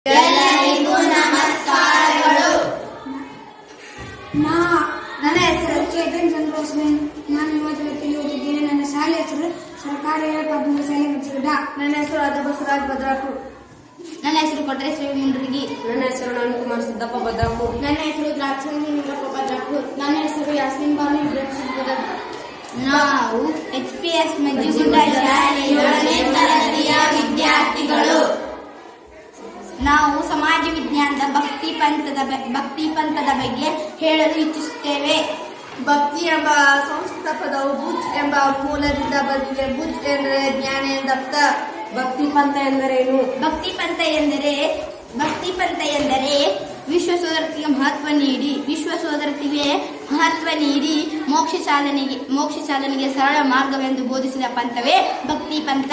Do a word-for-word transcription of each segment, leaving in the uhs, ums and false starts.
ಎಲ್ಲರಿಗೂ ನಮಸ್ಕಾರಗಳು. ನಾ ನನ್ನ ಹೆಸರು ಚೇತನ್ ಚಂದ್ರೋಸ್ಮೇನ್. ನಾನು ಇವತ್ತು ವ್ಯಕ್ತಿಯಲ್ಲಿ ಓದಿದ್ದೇನೆ. ನನ್ನ ಶಾಲೆ ಹೆಸರು ಸರ್ಕಾರಿ ಪ್ರಾಥಮಿಕ ಶಾಲೆ ಮುಚ್ಚಿಗಡ್ಡ. ನನ್ನ ಹೆಸರು ಅದ ಬಸವರಾಜ್ ಭದ್ರಾಪುರ್. ನನ್ನ ಹೆಸರು ಕೊಟ್ರೇಶ್ವರಿ ಮುಂಡ್ರಿಗಿ. ನನ್ನ ಹೆಸರು ನವೀನ್ಕುಮಾರ್ ಸಿದ್ದಪ್ಪ ಭದ್ರಾಪುರ್. ನನ್ನ ಹೆಸರು ದ್ರಾಕ್ಷಾಯಣಿ ನಿಂಗಪ್ಪ ಭದ್ರಾಪುರ್. ನನ್ನ ಹೆಸರು ಯಾಸ್ಮಿನ್ ಬಾನು ಭದ್ರಾಪುರ್. ನಾವು ಎಚ್ ಪಿ ಎಸ್ ಮಜ್ಜಿಗುಡ್ಡ ಶಾಲೆಯ ಏಳನೇ ತರಗತಿಯ ವಿದ್ಯಾರ್ಥಿಗಳು. ನಾವು ಸಮಾಜ ವಿಜ್ಞಾನದ ಭಕ್ತಿ ಪಂಥದ ಭಕ್ತಿ ಪಂಥದ ಬಗ್ಗೆ ಹೇಳಲು ಇಚ್ಛಿಸುತ್ತೇವೆ. ಭಕ್ತಿ ಎಂಬ ಸಂಸ್ಕೃತ ಪದವು ಭುಜ್ ಎಂಬ ಮೂಲದಿಂದ ಬಂದಿದೆ. ಭುಜ್ ಎಂದರೆ ಜ್ಞಾನ ಎಂದರ್ಥ. ಭಕ್ತಿ ಪಂಥ ಎಂದರೇನು? ಭಕ್ತಿ ಪಂಥ ಎಂದರೆ ಭಕ್ತಿ ಪಂಥ ಎಂದರೆ ವಿಶ್ವ ಸೋದರತೆಗೆ ಮಹತ್ವ ನೀಡಿ ವಿಶ್ವ ಸೋದರತೆಗೆ ಮಹತ್ವ ನೀಡಿ ಮೋಕ್ಷ ಸಾಧನೆಗೆ ಮೋಕ್ಷ ಸಾಧನೆಗೆ ಸರಳ ಮಾರ್ಗವೆಂದು ಬೋಧಿಸಿದ ಪಂಥವೇ ಭಕ್ತಿ ಪಂಥ.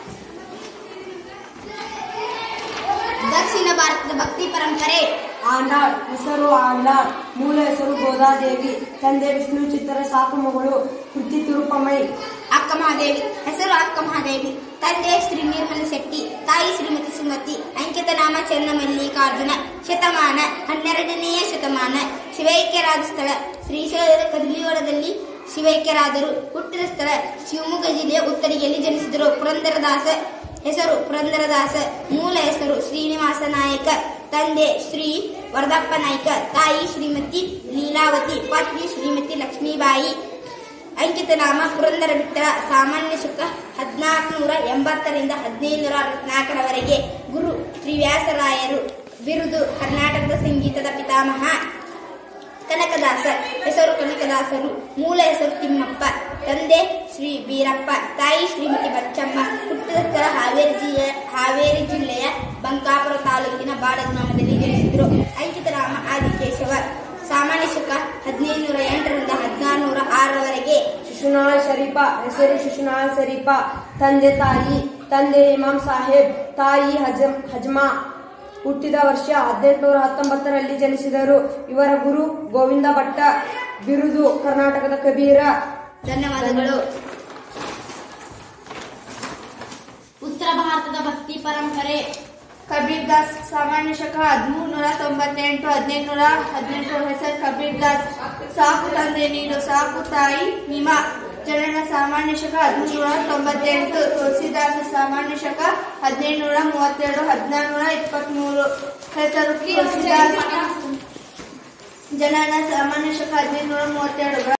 ದಕ್ಷಿಣ ಭಾರತದ ಭಕ್ತಿ ಪರಂಪರೆ. ಆಂಡಾಳ್ ಹೆಸರು ಆಂಡಾಳ್, ಮೂಲ ಹೆಸರು ಗೋದಾದೇವಿ, ತಂದೆ ವಿಷ್ಣು ಚಿತ್ತರ ಸಾಕು ಮಗಳು ಕೃತಿ ತಿರುಪಮೈ. ಅಕ್ಕ ಮಹಾದೇವಿ ಹೆಸರು ಅಕ್ಕ ಮಹಾದೇವಿ, ತಂದೆ ಶ್ರೀ ನಿರ್ಮಲ ಶೆಟ್ಟಿ, ತಾಯಿ ಶ್ರೀಮತಿ ಸುಮತಿ. ಅಂಕಿತ ನಾಮ ಚೆನ್ನಮಲ್ಲಿಕಾರ್ಜುನ. ಶತಮಾನ ಹನ್ನೆರಡನೆಯ ಶತಮಾನ. ಶಿವೈಕ್ಯರಾದ ಸ್ಥಳ ಶ್ರೀಶೈಲದ ಕದಲಿಯೋಳದಲ್ಲಿ ಶಿವೈಕ್ಯರಾದರು. ಹುಟ್ಟಿದ ಸ್ಥಳ ಶಿವಮೊಗ್ಗ ಜಿಲ್ಲೆಯ ಉತ್ತರಿಗೆಯಲ್ಲಿ ಜನಿಸಿದರು. ಪುರಂದರದಾಸ ಹೆಸರು ಪುರಂದರದಾಸ, ಮೂಲ ಹೆಸರು ಶ್ರೀನಿವಾಸ ನಾಯಕ, ತಂದೆ ಶ್ರೀ ವರದಪ್ಪ ನಾಯ್ಕ, ತಾಯಿ ಶ್ರೀಮತಿ ಲೀಲಾವತಿ, ಪತ್ನಿ ಶ್ರೀಮತಿ ಲಕ್ಷ್ಮೀಬಾಯಿ. ಅಂಕಿತ ನಾಮ ಪುರಂದರ ವಿಠ್ಠಲ. ಸಾಮಾನ್ಯ ಶಕ ಹದಿನಾಲ್ಕು ನೂರ ಎಂಬತ್ತರಿಂದ ಹದಿನೈದು ನೂರ ಅರವತ್ನಾಲ್ಕರವರೆಗೆ. ಗುರು ಶ್ರೀ ವ್ಯಾಸರಾಯರು. ಬಿರುದು ಕರ್ನಾಟಕದ ಸಂಗೀತದ ಪಿತಾಮಹ. ಕನಕದಾಸ ಹೆಸರು ಕನಕದಾಸರು, ಮೂಲ ಹೆಸರು ತಿಮ್ಮಪ್ಪ, ತಂದೆ ಶ್ರೀ ಬೀರಪ್ಪ, ತಾಯಿ ಶ್ರೀಮತಿ ಬಚ್ಚಮ್ಮ. ಹುಟ್ಟಿದ ಸ್ಥಳ ಹಾವೇರಿ ಜಿಲ್ಲೆ ಹಾವೇರಿ ಜಿಲ್ಲೆಯ ಬಂಕಾಪುರ ತಾಲೂಕಿನ ಬಾಡ ಗ್ರಾಮದಲ್ಲಿ ಜನಿಸಿದರು. ಅಂಕಿತ ನಾಮ ಆದಿಕೇಶವ. ಸಾಮಾನ್ಯ ಶಕ ಹದಿನೈದು ನೂರ ಎಂಟರಿಂದ ಹದಿನಾರು ನೂರ ಆರರವರೆಗೆ. ಶಿಶುನಾಳ ಶರೀಫ ಹೆಸರು ಶಿಶುನಾಳ ಶರೀಫ, ತಂದೆ ತಾಯಿ ತಂದೆ ಇಮಾಮ್ ಸಾಹೇಬ್, ತಾಯಿ ಹಜಮ್ ಹಜ್ಮಾ. ಹುಟ್ಟಿದ ವರ್ಷ ಹದಿನೆಂಟುನೂರ ಹತ್ತೊಂಬತ್ತರಲ್ಲಿ ಜನಿಸಿದರು. ಇವರ ಗುರು ಗೋವಿಂದ ಭಟ್ಟ. ಬಿರುದು ಕರ್ನಾಟಕದ ಕಬೀರ. ಧನ್ಯವಾದಗಳು. ಉತ್ತರ ಭಾರತದ ಭಕ್ತಿ ಪರಂಪರೆ. ಕಬೀರ್ ದಾಸ್. ಸಾಮಾನ್ಯ ಶಕ ಹದಿಮೂರು ನೂರ ತೊಂಬತ್ತೆಂಟು ಹದಿನೈದು ನೂರ ಹದಿನೆಂಟು. ಹೆಸರು ಕಬೀರ್ ದಾಸ್. ಸಾಕು ತಂದೆ ನೀನು, ಸಾಕು ತಾಯಿ ನಿಮ. ಜನನ ಸಾಮಾನ್ಯ ಶಕ ಹದಿಮೂರು ನೂರ ತೊಂಬತ್ತೆಂಟು. ತುಳಸಿದಾಸ. ಸಾಮಾನ್ಯ ಶಕ ಹದಿನೈದು ನೂರ ಮೂವತ್ತೆರಡು ಹದಿನಾರು ನೂರ ಇಪ್ಪತ್ಮೂರು. ಹೆಸರು ತುಳಸಿದಾಸ್. ಜನನ ಸಾಮಾನ್ಯ ಶಕ ಹದಿನೈದು ನೂರ ಮೂವತ್ತೆರಡು.